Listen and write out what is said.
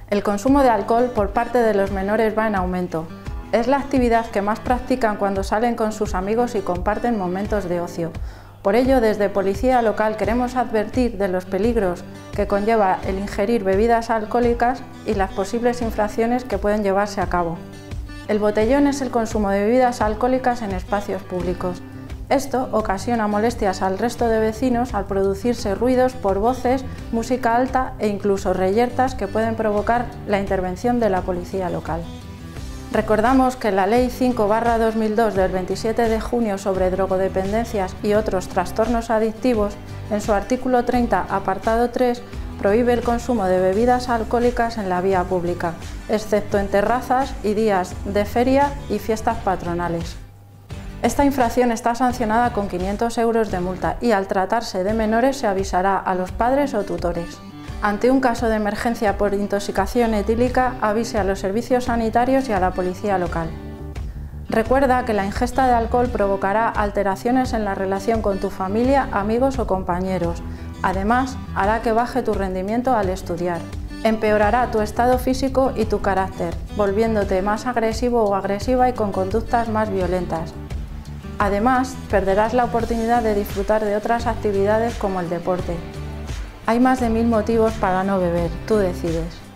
El consumo de alcohol por parte de los menores va en aumento. Es la actividad que más practican cuando salen con sus amigos y comparten momentos de ocio. Por ello, desde Policía Local queremos advertir de los peligros que conlleva el ingerir bebidas alcohólicas y las posibles infracciones que pueden llevarse a cabo. El botellón es el consumo de bebidas alcohólicas en espacios públicos. Esto ocasiona molestias al resto de vecinos al producirse ruidos por voces, música alta e incluso reyertas que pueden provocar la intervención de la policía local. Recordamos que la Ley 5/2002 del 27 de junio sobre drogodependencias y otros trastornos adictivos, en su artículo 30, apartado 3, prohíbe el consumo de bebidas alcohólicas en la vía pública, excepto en terrazas y días de feria y fiestas patronales. Esta infracción está sancionada con 500 € de multa y al tratarse de menores se avisará a los padres o tutores. Ante un caso de emergencia por intoxicación etílica, avise a los servicios sanitarios y a la policía local. Recuerda que la ingesta de alcohol provocará alteraciones en la relación con tu familia, amigos o compañeros. Además, hará que baje tu rendimiento al estudiar. Empeorará tu estado físico y tu carácter, volviéndote más agresivo o agresiva y con conductas más violentas. Además, perderás la oportunidad de disfrutar de otras actividades como el deporte. Hay más de 1000 motivos para no beber, tú decides.